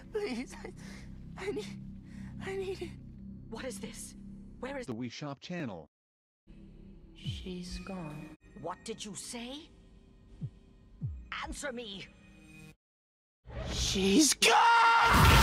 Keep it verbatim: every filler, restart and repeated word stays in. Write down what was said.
Please, I, I need, I need it. What is this? Where is The Wii Shop Channel. She's gone. What did you say? Answer me! She's gone!